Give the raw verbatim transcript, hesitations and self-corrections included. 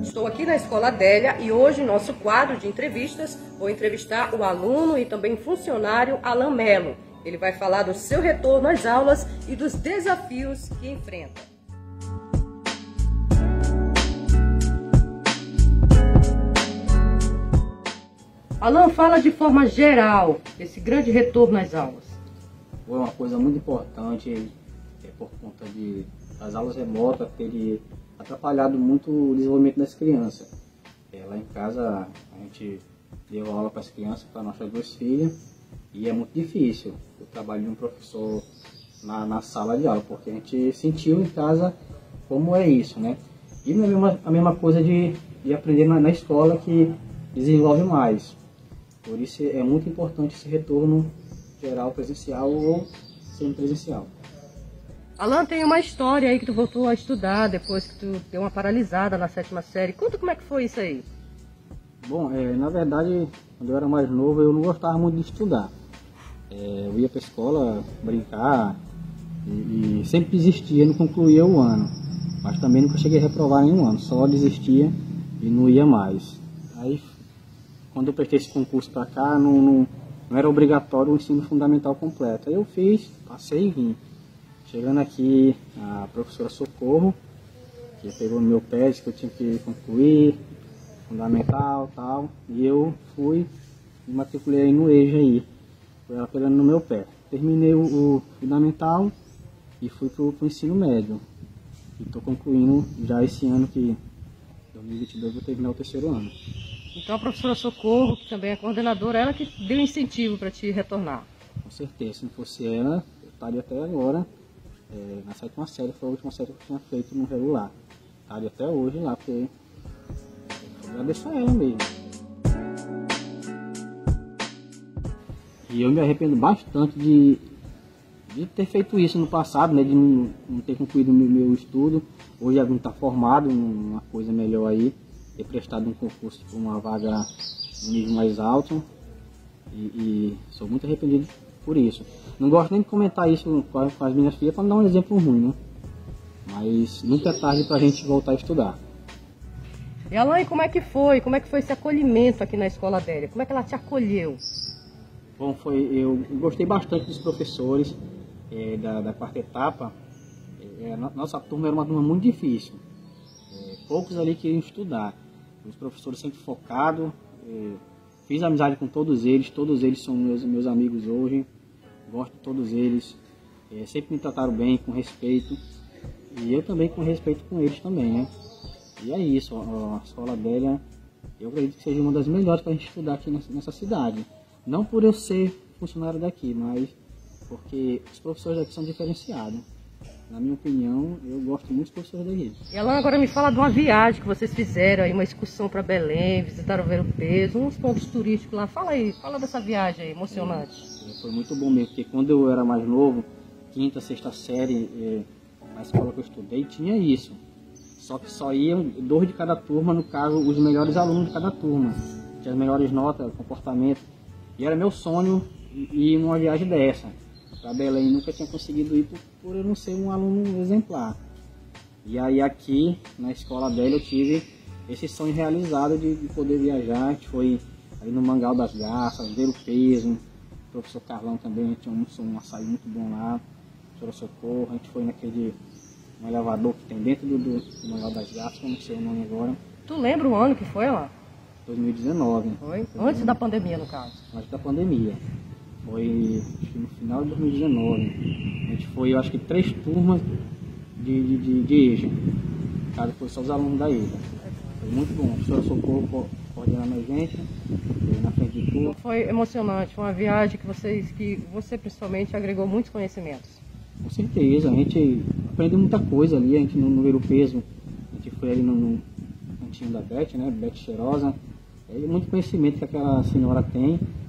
Estou aqui na Escola Adélia e hoje, em nosso quadro de entrevistas, vou entrevistar o aluno e também funcionário Alan Melo. Ele vai falar do seu retorno às aulas e dos desafios que enfrenta. Alan, fala de forma geral esse grande retorno às aulas. Foi uma coisa muito importante é, por conta de as aulas remotas terem atrapalhado muito o desenvolvimento das crianças. É, lá em casa a gente deu aula para as crianças, para nossas duas filhas, e é muito difícil o trabalho de um professor na, na sala de aula, porque a gente sentiu em casa como é isso, né? E não é a mesma, a mesma coisa de, de aprender na, na escola, que desenvolve mais. Por isso é muito importante esse retorno geral presencial ou semipresencial. Alan, tem uma história aí que tu voltou a estudar depois que tu deu uma paralisada na sétima série. Conta como é que foi isso aí. Bom, é, na verdade, quando eu era mais novo, eu não gostava muito de estudar. É, eu ia para a escola brincar e, e sempre desistia, não concluía o ano. Mas também nunca cheguei a reprovar nenhum ano, só desistia e não ia mais. Aí, quando eu prestei esse concurso para cá, não, não, não era obrigatório o ensino fundamental completo. Aí eu fiz, passei e vim. Chegando aqui, a professora Socorro, que pegou no meu pé, disse que eu tinha que concluir, fundamental e tal, e eu fui e matriculei aí no E J A aí, foi ela pegando no meu pé. Terminei o, o fundamental e fui para o ensino médio, e estou concluindo já esse ano, que dois mil e vinte e dois vou terminar o terceiro ano. Então a professora Socorro, que também é coordenadora, ela que deu incentivo para te retornar. Com certeza, se não fosse ela, eu estaria até agora. É, na sétima série, foi a última série que eu tinha feito no regular. Estaria até hoje lá, porque eu agradeço a ela mesmo. E eu me arrependo bastante de, de ter feito isso no passado, né, de não, não ter concluído o meu, meu estudo. Hoje já vim estar formado em uma coisa melhor aí, ter prestado um concurso para uma vaga no nível mais alto. E, e sou muito arrependido por isso. Não gosto nem de comentar isso com as minhas filhas para não dar um exemplo ruim, né? Mas nunca é tarde para a gente voltar a estudar. E Alan, como é que foi? Como é que foi esse acolhimento aqui na Escola Adélia? Como é que ela te acolheu? Bom, foi, eu gostei bastante dos professores é, da, da quarta etapa. É, nossa turma era uma turma muito difícil. É, poucos ali queriam estudar. Os professores sempre focados. É, fiz amizade com todos eles, todos eles são meus, meus amigos hoje. Gosto de todos eles, é, sempre me trataram bem, com respeito, e eu também com respeito com eles também, né? E é isso, a, a Escola Adélia, eu acredito que seja uma das melhores para a gente estudar aqui nessa, nessa cidade. Não por eu ser funcionário daqui, mas porque os professores daqui são diferenciados. Na minha opinião, eu gosto muito dos professores daqui. E Alan, agora me fala de uma viagem que vocês fizeram aí, uma excursão para Belém, visitaram o Ver o Peso, uns pontos turísticos lá. Fala aí, fala dessa viagem aí, emocionante. É, foi muito bom mesmo, porque quando eu era mais novo, quinta, sexta série, é, na escola que eu estudei, tinha isso. Só que só iam dois de cada turma, no caso, os melhores alunos de cada turma. Tinha as melhores notas, comportamento. E era meu sonho ir numa viagem dessa. Para Belém, nunca tinha conseguido ir por, por eu não ser um aluno exemplar. E aí aqui na Escola Adélia eu tive esse sonho realizado de, de poder viajar. A gente foi ali no Mangal das Garças, Ver o Peso. O professor Carlão também tinha um, um açaí muito bom lá. Professor Socorro, a gente foi naquele um elevador que tem dentro do, do, do Mangal das Garças, eu não sei o nome agora. Tu lembra o ano que foi lá? dois mil e dezenove. Foi? Antes da pandemia, no caso. Antes da pandemia. Foi acho que no final de dois mil e dezenove. A gente foi, eu acho que, três turmas de, de, de, de E J A. No caso, foi só os alunos da E J A. Foi muito bom. A professora Socorro coordenando a gente, na frente de tudo. Foi emocionante, foi uma viagem que, vocês, que você principalmente agregou muitos conhecimentos. Com certeza, a gente aprendeu muita coisa ali, a gente no, no Ver o Peso, a gente foi ali no, no cantinho da Beth, né, Beth Cheirosa. É muito conhecimento que aquela senhora tem.